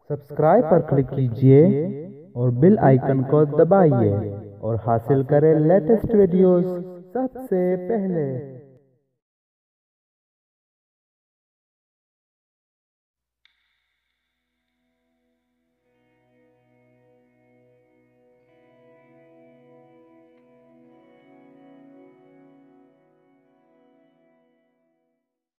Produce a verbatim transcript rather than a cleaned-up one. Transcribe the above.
Subscribe पर click कीजिए और बेल आइकन को दबाइए और हासिल करें लेटेस्ट वीडियोस सबसे पहले।